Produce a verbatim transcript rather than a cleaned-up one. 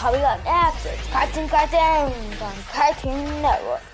coming up next. It's Cartoon Cartoons on Cartoon Network.